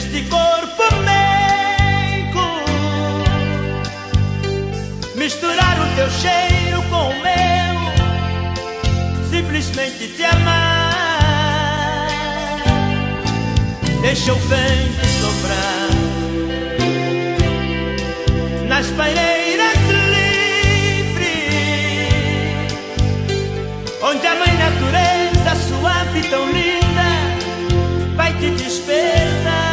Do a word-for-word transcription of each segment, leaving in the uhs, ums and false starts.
neste corpo meigo, misturar o teu cheiro com o meu, simplesmente te amar. Deixa o vento soprar nas paineiras livres, onde a mãe natureza suave, tão linda, vai te despertar.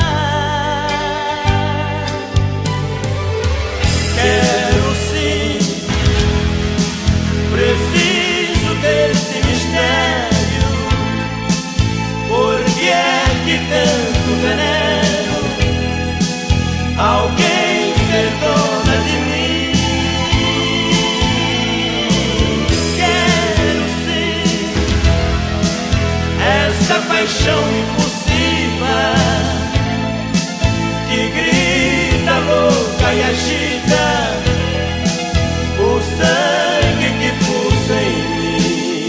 Quero sim, preciso desse mistério. Por que é que tanto venero alguém ser dona de mim? Quero sim essa paixão impulsiva que grita louca e agita o sangue que pulsa em mim.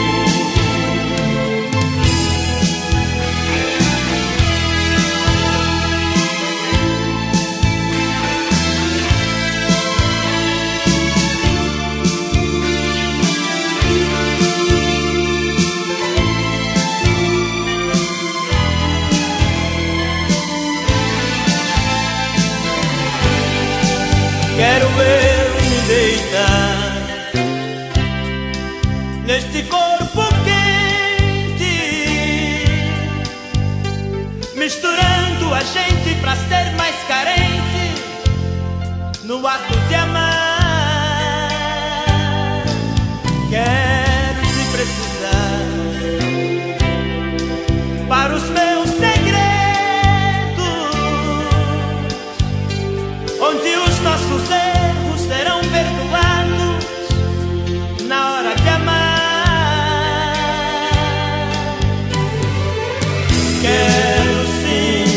Quero eu me deitar neste corpo quente, misturando a gente pra ser mais carente no ato de amar. Quero se precisar para os meus segredos, onde os nossos erros serão perdoados na hora de amar. Quero sim,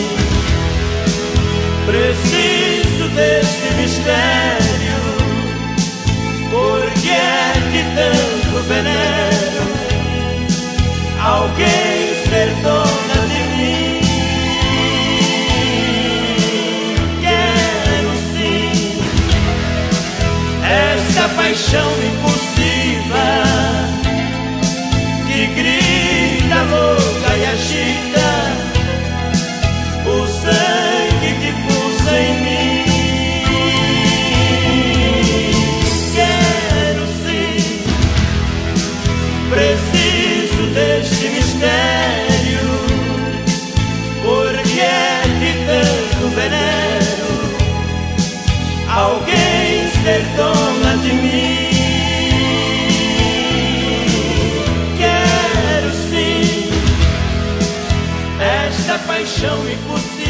preciso desse mistério. Por que é que tanto venero alguém ser dona de mim? Essa paixão impulsiva que grita louca e agita o sangue que pulsa em mim. Quero sim, preciso deste mistério. Por que é que tanto venero alguém ser dona de mim? Quero sim esta paixão impossível